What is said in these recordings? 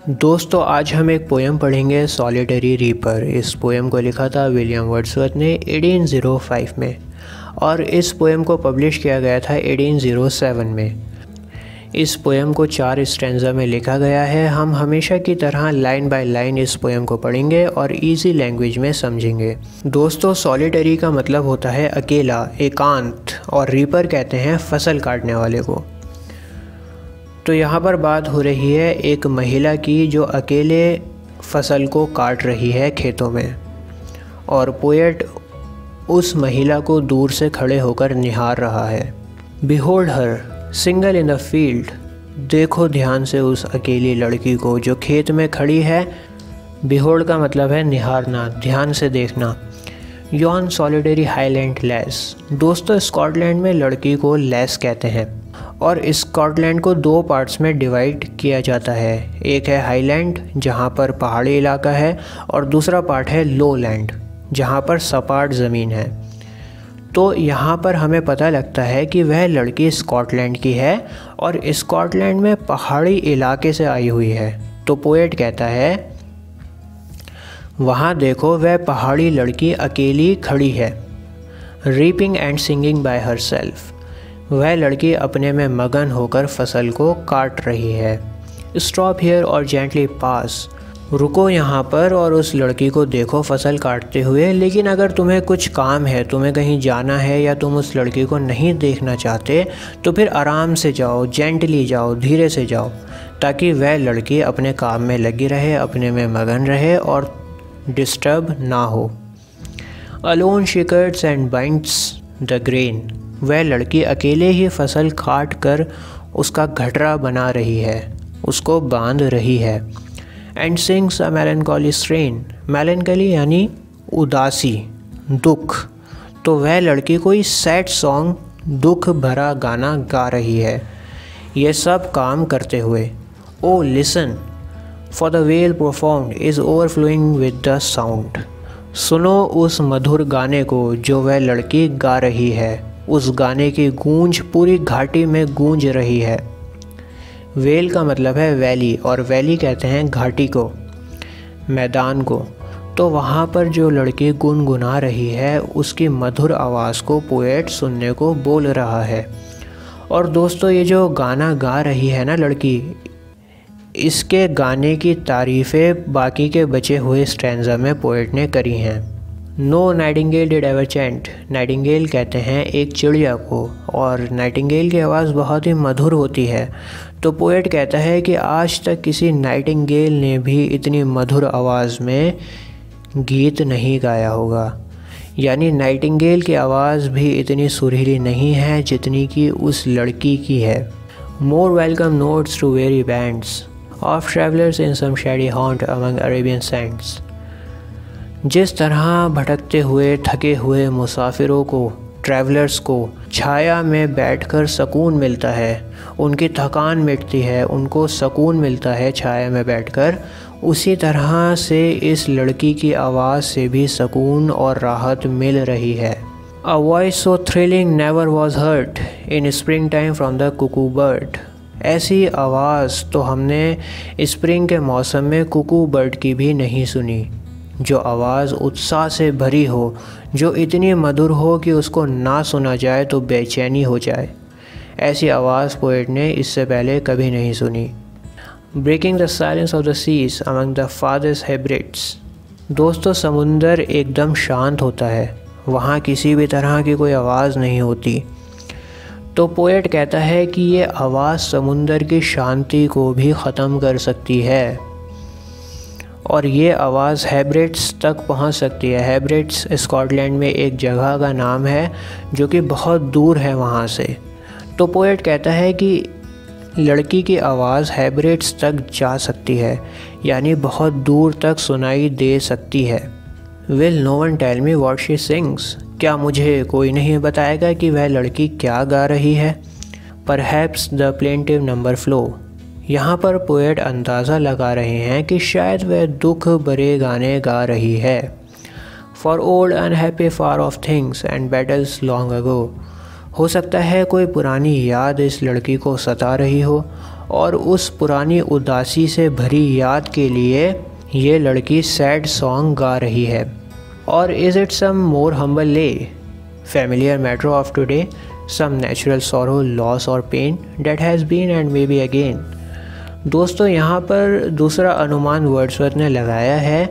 दोस्तों आज हम एक पोएम पढ़ेंगे सॉलिटरी रीपर। इस पोएम को लिखा था विलियम वर्ड्सवर्थ ने 1805 में और इस पोएम को पब्लिश किया गया था 1807 में। इस पोएम को 4 स्टैंजा में लिखा गया है। हम हमेशा की तरह लाइन बाय लाइन इस पोएम को पढ़ेंगे और इजी लैंग्वेज में समझेंगे। दोस्तों सॉलिटरी का मतलब होता है अकेला, एकांत, और रीपर कहते हैं फसल काटने वाले को। तो यहाँ पर बात हो रही है एक महिला की जो अकेले फसल को काट रही है खेतों में, और पोएट उस महिला को दूर से खड़े होकर निहार रहा है। Behold her single in the field, देखो ध्यान से उस अकेली लड़की को जो खेत में खड़ी है। बिहोल्ड का मतलब है निहारना, ध्यान से देखना। यॉन सॉलिटरी हाईलैंड लेस, दोस्तों स्कॉटलैंड में लड़की को लेस कहते हैं और स्कॉटलैंड को 2 पार्ट्स में डिवाइड किया जाता है। एक है हाईलैंड जहाँ पर पहाड़ी इलाका है, और दूसरा पार्ट है लो लैंड जहाँ पर सपाट ज़मीन है। तो यहाँ पर हमें पता लगता है कि वह लड़की स्कॉटलैंड की है और स्कॉटलैंड में पहाड़ी इलाके से आई हुई है। तो पोएट कहता है वहाँ देखो वह पहाड़ी लड़की अकेली खड़ी है। Reaping and singing by herself, वह लड़की अपने में मगन होकर फसल को काट रही है। स्टॉप हियर और जेंटली पास, रुको यहाँ पर और उस लड़की को देखो फसल काटते हुए। लेकिन अगर तुम्हें कुछ काम है, तुम्हें कहीं जाना है या तुम उस लड़की को नहीं देखना चाहते, तो फिर आराम से जाओ, जेंटली जाओ, धीरे से जाओ, ताकि वह लड़की अपने काम में लगी रहे, अपने में मगन रहे और डिस्टर्ब ना हो। Alone she cuts and binds the grain, वह लड़की अकेले ही फसल काट कर उसका गठरा बना रही है, उसको बांध रही है। And sings a melancholy strain, melancholy यानी उदासी, दुख। तो वह लड़की कोई सैड सॉन्ग, दुख भरा गाना गा रही है, ये सब काम करते हुए। O listen for the vale profound is overflowing with the sound, सुनो उस मधुर गाने को जो वह लड़की गा रही है। उस गाने की गूंज पूरी घाटी में गूंज रही है। वेल का मतलब है वैली, और वैली कहते हैं घाटी को, मैदान को। तो वहाँ पर जो लड़की गुनगुना रही है उसकी मधुर आवाज़ को पोएट सुनने को बोल रहा है। और दोस्तों ये जो गाना गा रही है ना लड़की, इसके गाने की तारीफ़ें बाकी के बचे हुए स्टैंजा में पोएट ने करी हैं। No nightingale did ever chant, nightingale कहते हैं एक चिड़िया को, और नाइटिंगेल की आवाज़ बहुत ही मधुर होती है। तो पोएट कहता है कि आज तक किसी नाइटिंगेल ने भी इतनी मधुर आवाज़ में गीत नहीं गाया होगा, यानी नाइटिंगेल की आवाज़ भी इतनी सुरीली नहीं है जितनी कि उस लड़की की है। More welcome notes to weary bands of travellers in some shady haunt among Arabian sands, जिस तरह भटकते हुए थके हुए मुसाफिरों को, ट्रैवलर्स को छाया में बैठकर सुकून मिलता है, उनकी थकान मिटती है, उनको सुकून मिलता है छाया में बैठकर, उसी तरह से इस लड़की की आवाज़ से भी सुकून और राहत मिल रही है। A voice so thrilling never was heard in spring time from the cuckoo bird, ऐसी आवाज़ तो हमने स्प्रिंग के मौसम में कुकू बर्ड की भी नहीं सुनी, जो आवाज़ उत्साह से भरी हो, जो इतनी मधुर हो कि उसको ना सुना जाए तो बेचैनी हो जाए। ऐसी आवाज़ पोएट ने इससे पहले कभी नहीं सुनी। Breaking the silence of the seas among the farthest Hebrides, दोस्तों समुंदर एकदम शांत होता है, वहाँ किसी भी तरह की कोई आवाज़ नहीं होती। तो पोएट कहता है कि ये आवाज़ समुंदर की शांति को भी ख़त्म कर सकती है, और ये आवाज़ हेब्रिड्स तक पहुंच सकती है। हेब्रिड्स स्कॉटलैंड में एक जगह का नाम है जो कि बहुत दूर है वहाँ से। तो पोएट कहता है कि लड़की की आवाज़ हेब्रिड्स तक जा सकती है, यानी बहुत दूर तक सुनाई दे सकती है। Will no one tell me what she sings, क्या मुझे कोई नहीं बताएगा कि वह लड़की क्या गा रही है। Perhaps the plaintive number flow, यहाँ पर पोएट अंदाज़ा लगा रहे हैं कि शायद वह दुख भरे गाने गा रही है। For old unhappy far off things and battles long ago, हो सकता है कोई पुरानी याद इस लड़की को सता रही हो और उस पुरानी उदासी से भरी याद के लिए ये लड़की सैड सॉन्ग गा रही है। Or is it some more humble lay, familiar matter of today, some natural sorrow, loss or pain that has been and may be again। दोस्तों यहाँ पर दूसरा अनुमान वर्ड्सवर्थ ने लगाया है,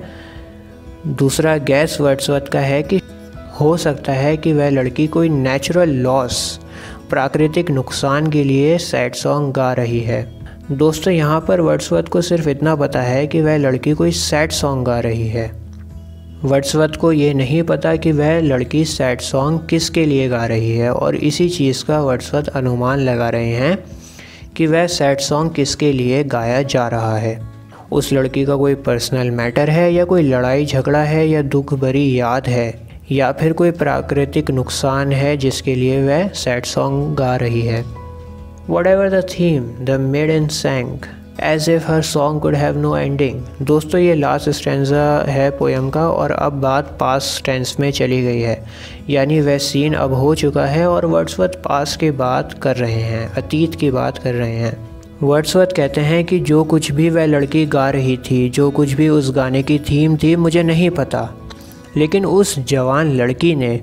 दूसरा गैस वर्ड्सवर्थ का है कि हो सकता है कि वह लड़की कोई नेचुरल लॉस, प्राकृतिक नुकसान के लिए सैड सॉन्ग गा रही है। दोस्तों यहाँ पर वर्ड्सवर्थ को सिर्फ इतना पता है कि वह लड़की कोई सैड सॉन्ग गा रही है। वर्ड्सवर्थ को ये नहीं पता कि वह लड़की सैड सॉन्ग किसके लिए गा रही है, और इसी चीज़ का वर्ड्सवर्थ अनुमान लगा रहे हैं कि वह सैड सॉन्ग किसके लिए गाया जा रहा है। उस लड़की का कोई पर्सनल मैटर है, या कोई लड़ाई झगड़ा है, या दुख भरी याद है, या फिर कोई प्राकृतिक नुकसान है जिसके लिए वह सैड सॉन्ग गा रही है। Whatever the theme, the maiden sang as if her song could have no ending। दोस्तों ये लास्ट स्टैंजा है पोएम का, और अब बात पास्ट टेंस में चली गई है, यानी वह सीन अब हो चुका है और वर्ड्सवर्थ पास्ट की बात कर रहे हैं, अतीत की बात कर रहे हैं। वर्ड्सवर्थ कहते हैं कि जो कुछ भी वह लड़की गा रही थी, जो कुछ भी उस गाने की थीम थी, मुझे नहीं पता, लेकिन उस जवान लड़की ने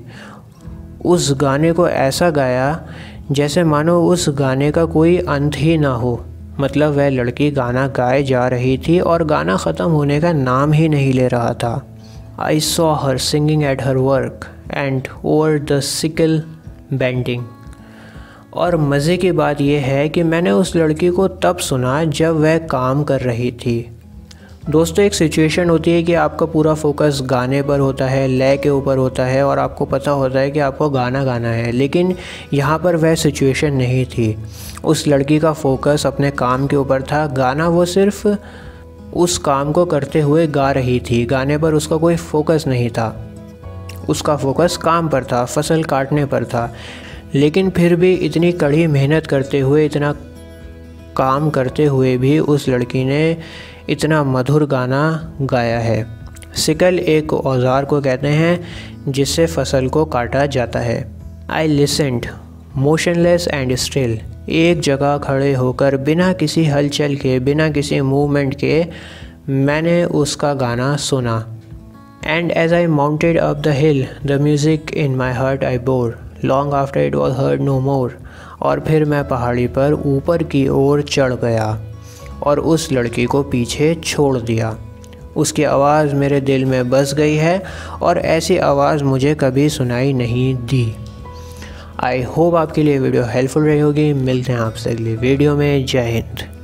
उस गाने को ऐसा गाया जैसे मानो उस गाने का कोई अंत ही ना हो। मतलब वह लड़की गाना गाए जा रही थी और गाना ख़त्म होने का नाम ही नहीं ले रहा था। I saw her singing at her work and over the sickle bending. और मज़े की बात यह है कि मैंने उस लड़की को तब सुना जब वह काम कर रही थी। दोस्तों एक सिचुएशन होती है कि आपका पूरा फोकस गाने पर होता है, लय के ऊपर होता है, और आपको पता होता है कि आपको गाना गाना है, लेकिन यहाँ पर वह सिचुएशन नहीं थी। उस लड़की का फोकस अपने काम के ऊपर था, गाना वो सिर्फ उस काम को करते हुए गा रही थी, गाने पर उसका कोई फोकस नहीं था, उसका फोकस काम पर था, फसल काटने पर था। लेकिन फिर भी इतनी कड़ी मेहनत करते हुए, इतना काम करते हुए भी उस लड़की ने इतना मधुर गाना गाया है। सिकल एक औजार को कहते हैं जिससे फसल को काटा जाता है। I listened motionless and still, एक जगह खड़े होकर बिना किसी हलचल के, बिना किसी मूवमेंट के मैंने उसका गाना सुना। And as I mounted up the hill the music in my heart I bore long after it was heard no more. और फिर मैं पहाड़ी पर ऊपर की ओर चढ़ गया और उस लड़की को पीछे छोड़ दिया। उसकी आवाज़ मेरे दिल में बस गई है और ऐसी आवाज़ मुझे कभी सुनाई नहीं दी। आई होप आपके लिए वीडियो हेल्पफुल रही होगी। मिलते हैं आपसे अगली वीडियो में। जय हिंद।